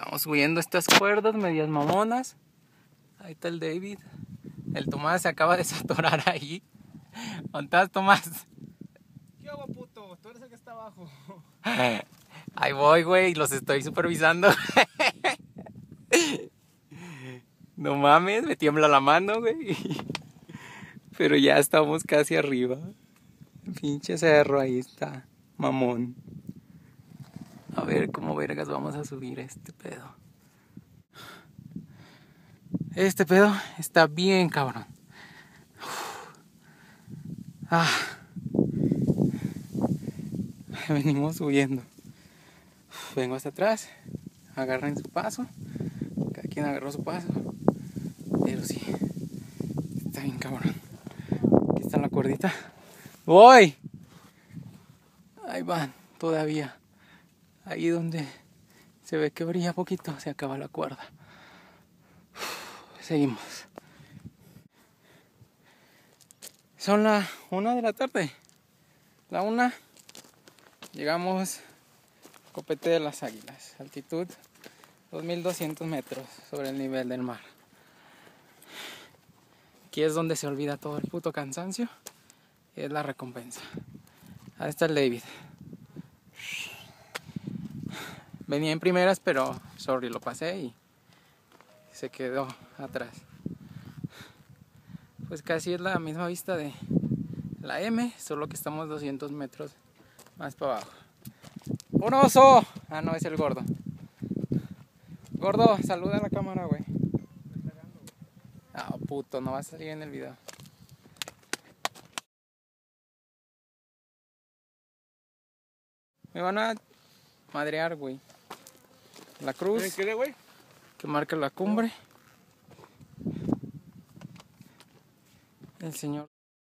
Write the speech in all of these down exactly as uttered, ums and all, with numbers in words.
Estamos subiendo estas cuerdas medias mamonas. Ahí está el David. El Tomás se acaba de saturar ahí. ¿Dónde estás, Tomás? ¿Qué hago, puto? Tú eres el que está abajo. Ahí voy, güey, los estoy supervisando. No mames, me tiembla la mano, güey. Pero ya estamos casi arriba. Pinche cerro, ahí está. Mamón. A ver cómo vergas vamos a subir este pedo. Este pedo está bien cabrón. Ah. Venimos subiendo. Vengo hasta atrás. Agarren su paso. Cada quien agarró su paso. Pero sí. Está bien cabrón. Aquí está la cuerdita. ¡Voy! Ahí van, todavía. Ahí donde se ve que brilla poquito, se acaba la cuerda. Seguimos. Son las una de la tarde. La una. Llegamos a Copete de las Águilas. Altitud dos mil doscientos metros sobre el nivel del mar. Aquí es donde se olvida todo el puto cansancio. Y es la recompensa. Ahí está el David. Venía en primeras, pero sorry, lo pasé y se quedó atrás. Pues casi es la misma vista de la M, solo que estamos doscientos metros más para abajo. ¡Un oso! Ah, no, es el gordo. Gordo, saluda a la cámara, güey. Ah, puto, no va a salir en el video. Me van a madrear, güey. La cruz ¿Qué, güey? que marca la cumbre. El señor.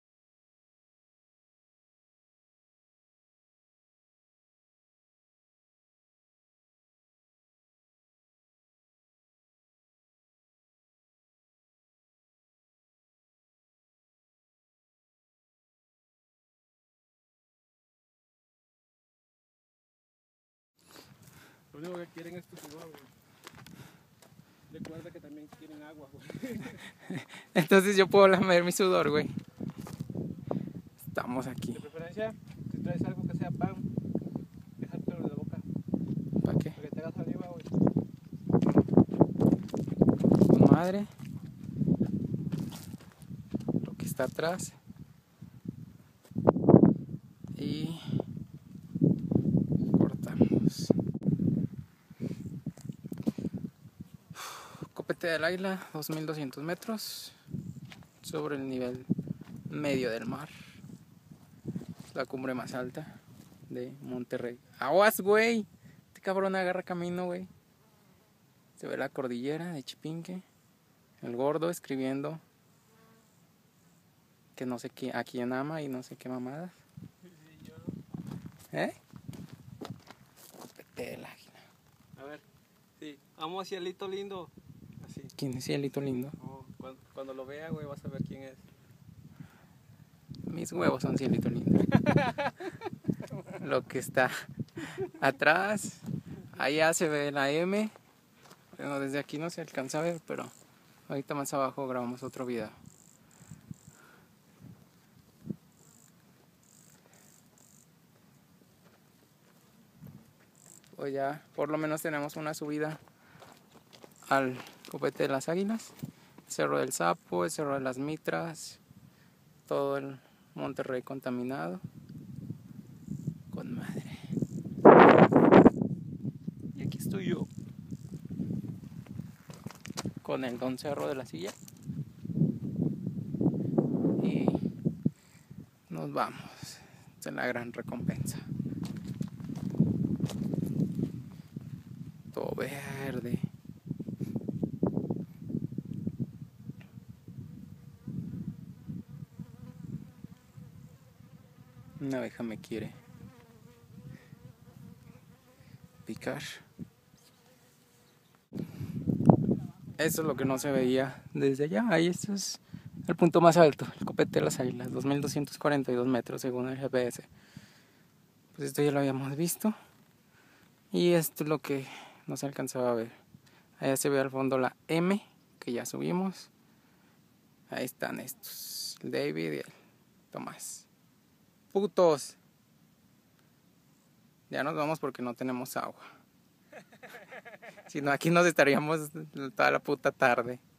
Lo único que quieren es tu sudor, güey. Recuerda que también quieren agua, güey. Entonces yo puedo lamer mi sudor, güey. Estamos aquí. De preferencia, si traes algo que sea pan, dejártelo de la boca. ¿Para qué? Para que te hagas saliva, güey. Con madre. Lo que está atrás. Y cortamos. Copete del Águila, dos mil doscientos metros sobre el nivel medio del mar. Es la cumbre más alta de Monterrey. ¡Aguas, güey! Este cabrón agarra camino, güey. Se ve la cordillera de Chipinque. El gordo escribiendo que no sé qué, a quién ama y no sé qué mamadas. ¿Eh? Copete del Águila. A ver, sí. Amo a Cielito Lindo. Así. ¿Quién es Cielito Lindo? Oh, cuando, cuando lo vea, güey, vas a ver quién es. Mis huevos son Cielito Lindo. Lo que está atrás, allá se ve la M. Bueno, desde aquí no se alcanza a ver, pero ahorita más abajo grabamos otro video. Pues ya por lo menos tenemos una subida al Copete de las Águilas, el Cerro del Sapo, el Cerro de las Mitras, todo el Monterrey contaminado. Con madre. Y aquí estoy yo con el Don Cerro de la Silla. Y nos vamos. Esta es la gran recompensa. Todo verde. Una abeja me quiere picar. Eso es lo que no se veía desde allá. Ahí esto es el punto más alto, el Copete de las Águilas, dos mil doscientos cuarenta y dos metros según el G P S. Pues esto ya lo habíamos visto. Y esto es lo que no se alcanzaba a ver. Allá se ve al fondo la M, que ya subimos. Ahí están estos, el David y el Tomás. Putos. Ya nos vamos porque no tenemos agua. Si no, aquí nos estaríamos toda la puta tarde.